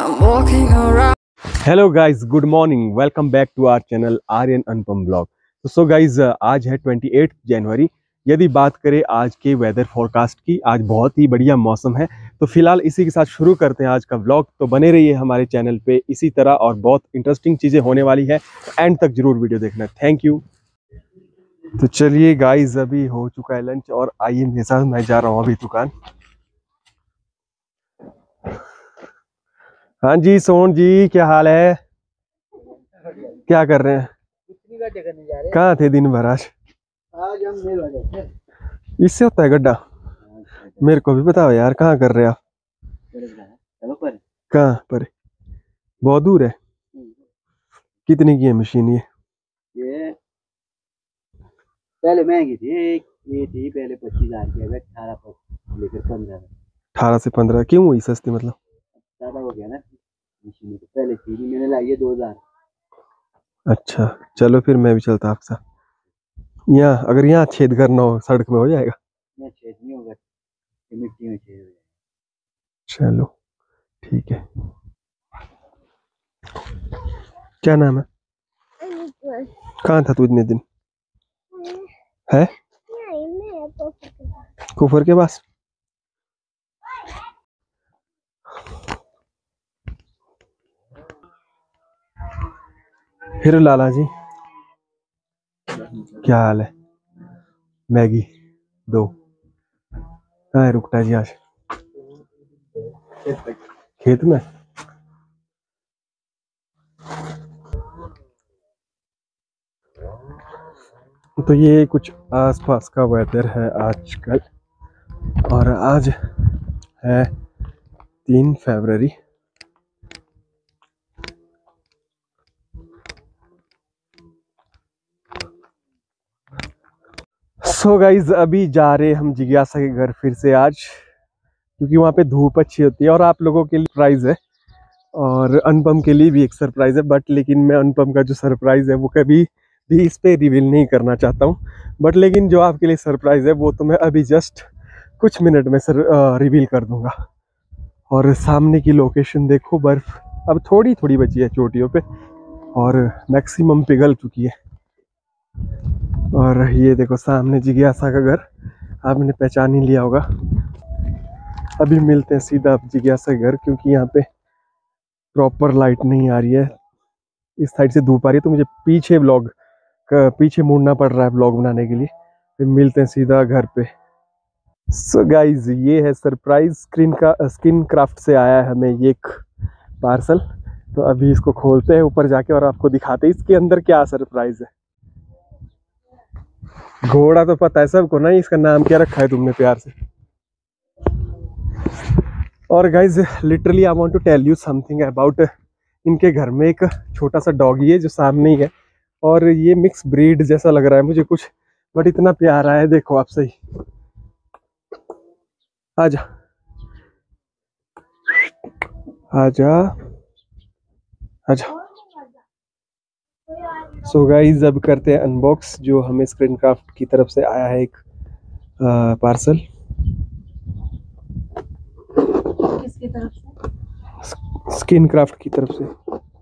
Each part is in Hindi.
I'm walking around. Hello guys, good morning, welcome back to our channel Aryan Anupam blog. तो सो गाइस, आज है 28 जनवरी। यदि बात करें आज के वेदर फोरकास्ट की, आज बहुत ही बढ़िया मौसम है। तो फिलहाल इसी के साथ शुरू करते हैं आज का ब्लॉग। तो बने रहिए हमारे चैनल पे इसी तरह, और बहुत इंटरेस्टिंग चीज़ें होने वाली है। एंड तक जरूर वीडियो देखना। Thank you. तो चलिए गाइस, अभी हो चुका है लंच और आइए मेरे साथ, मैं जा रहा हूँ अभी दुकान। हाँ जी सोन जी, क्या हाल है? क्या कर रहे हैं? कहाँ थे दिन भर आज? इससे होता है गड्ढा? मेरे को भी बताओ यार, कहाँ कर रहे हो आप? कहाँ पर? बहुत दूर है। कितने की है मशीन ये? पहले महंगी थी, ये थी पहले 25,000 की, अब 18 पर लेकर 15। 18 से 15 क्यों हुई सस्ती? मतलब ज्यादा हो गया ना मशीन, तो पहले थी नहीं, मैंने लाई है 2000। अच्छा, चलो फिर मैं भी चलता आपके साथ। यहाँ अगर यहाँ छेद करना हो सड़क में हो जाएगा? यहाँ छेद नहीं होगा, मिट्टी में छेद हो जाएगा। चलो ठीक है। क्या नाम है? कहाँ था तू इतने दिन? है कुफर के पास? फिर लाला जी, क्या हाल है? मैगी 2। कहाँ है रुकता जी आज? खेत में। तो ये कुछ आसपास का वेदर है आजकल, और आज है 3 फरवरी। सो गाइज, अभी जा रहे हम जिज्ञासा के घर फिर से आज, क्योंकि वहाँ पे धूप अच्छी होती है। और आप लोगों के लिए सरप्राइज है, और अनुपम के लिए भी एक सरप्राइज है। बट लेकिन मैं अनुपम का जो सरप्राइज है वो कभी भी इस पे रिवील नहीं करना चाहता हूँ। बट लेकिन जो आपके लिए सरप्राइज है वो तो मैं अभी जस्ट कुछ मिनट में रिवील कर दूंगा। और सामने की लोकेशन देखो, बर्फ अब थोड़ी थोड़ी बची है चोटियों पे, और मैक्सिमम पिघल चुकी है। और ये देखो सामने जिज्ञासा का घर, आपने पहचान ही लिया होगा। अभी मिलते हैं सीधा आप जिज्ञासा के घर, क्योंकि यहाँ पे प्रॉपर लाइट नहीं आ रही है। इस साइड से धूप आ रही है, तो मुझे पीछे मुड़ना पड़ रहा है ब्लॉग बनाने के लिए। फिर मिलते हैं सीधा घर पे। सो गाइज, ये है सरप्राइज। स्किन क्राफ्ट से आया है हमें ये एक पार्सल। तो अभी इसको खोलते हैं ऊपर जाके और आपको दिखाते हैं इसके अंदर क्या सरप्राइज है। घोड़ा तो पता है सबको ना, इसका नाम क्या रखा है तुमने प्यार से? और guys, literally I want to tell you something about इनके घर में एक छोटा सा डॉगी है जो सामने ही है, और ये मिक्स ब्रीड जैसा लग रहा है मुझे कुछ, बट इतना प्यारा है। देखो आप सही, आजा आजा आजा। सो गाइज, अब करते हैं अनबॉक्स, जो हमें स्क्रीन क्राफ्ट की तरफ से आया है एक पार्सल। किसकी तरफ से? स्किन क्राफ्ट की तरफ से।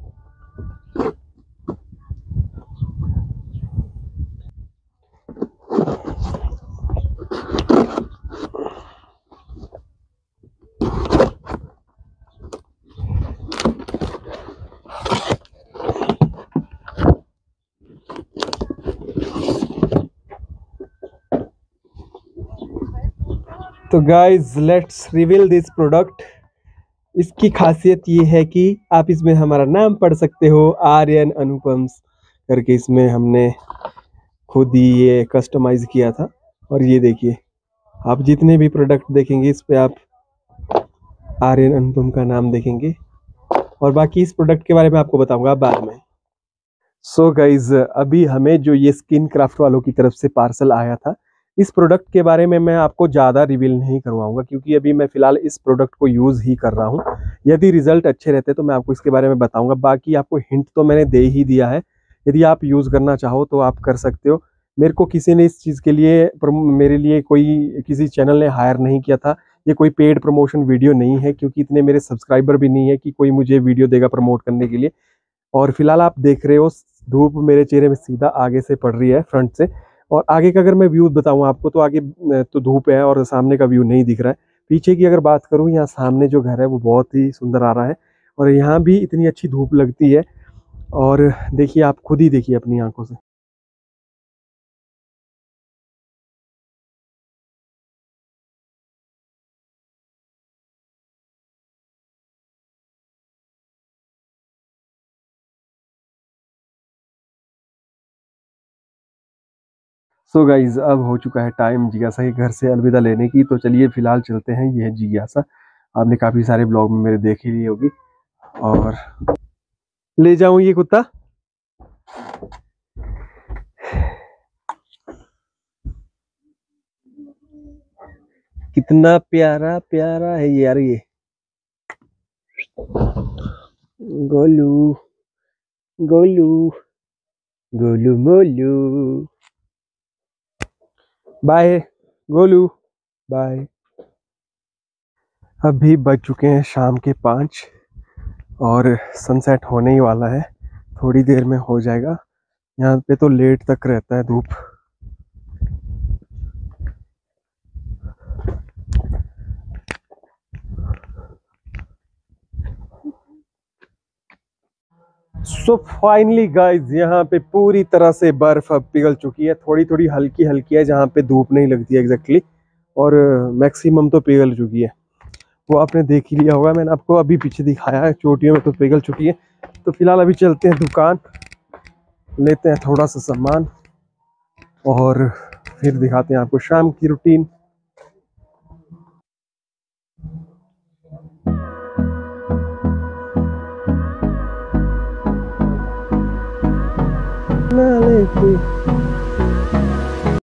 तो guys, let's reveal this product. इसकी खासियत ये है कि आप इसमें हमारा नाम पढ़ सकते हो, आर्यन अनुपम करके। इसमें हमने खुद ही ये कस्टमाइज किया था। और ये देखिए, आप जितने भी प्रोडक्ट देखेंगे इस पे आप आर्यन अनुपम का नाम देखेंगे। और बाकी इस प्रोडक्ट के बारे में आपको बताऊंगा बाद में। सो गाइज, अभी हमें जो ये स्किन क्राफ्ट वालों की तरफ से पार्सल आया था, इस प्रोडक्ट के बारे में मैं आपको ज़्यादा रिवील नहीं करवाऊंगा, क्योंकि अभी मैं फ़िलहाल इस प्रोडक्ट को यूज़ ही कर रहा हूं। यदि रिजल्ट अच्छे रहते तो मैं आपको इसके बारे में बताऊंगा। बाकी आपको हिंट तो मैंने दे ही दिया है, यदि आप यूज़ करना चाहो तो आप कर सकते हो। मेरे को किसी ने इस चीज़ के लिए, मेरे लिए कोई किसी चैनल ने हायर नहीं किया था ये कोई पेड प्रमोशन वीडियो नहीं है, क्योंकि इतने मेरे सब्सक्राइबर भी नहीं है कि कोई मुझे वीडियो देगा प्रमोट करने के लिए। और फिलहाल आप देख रहे हो धूप मेरे चेहरे में सीधा आगे से पड़ रही है, फ्रंट से। और आगे का अगर मैं व्यू बताऊं आपको, तो आगे तो धूप है और सामने का व्यू नहीं दिख रहा है। पीछे की अगर बात करूं, यहाँ सामने जो घर है वो बहुत ही सुंदर आ रहा है, और यहाँ भी इतनी अच्छी धूप लगती है। और देखिए, आप खुद ही देखिए अपनी आंखों से। सो गाइज, अब हो चुका है टाइम जिज्ञासा के घर से अलविदा लेने की, तो चलिए फिलहाल चलते हैं। ये है जिज्ञासा, आपने काफी सारे ब्लॉग में मेरे देख ही ली होगी। और ले जाऊं ये कुत्ता? कितना प्यारा प्यारा है यार ये गोलू, गोलू, गोलू मोलू। Bye Golu, bye. अभी बज चुके हैं शाम के 5 और सनसेट होने ही वाला है, थोड़ी देर में हो जाएगा। यहाँ पे तो लेट तक रहता है धूप। सो फाइनली गाइज, यहाँ पे पूरी तरह से बर्फ अब पिघल चुकी है। थोड़ी थोड़ी हल्की हल्की है जहाँ पे धूप नहीं लगती है एग्जैक्टली, और मैक्सिमम तो पिघल चुकी है। वो आपने देख ही लिया होगा, मैंने आपको अभी पीछे दिखाया है, चोटियों में तो पिघल चुकी है। तो फिलहाल अभी चलते हैं दुकान, लेते हैं थोड़ा सा सामान, और फिर दिखाते हैं आपको शाम की रूटीन। नाले पे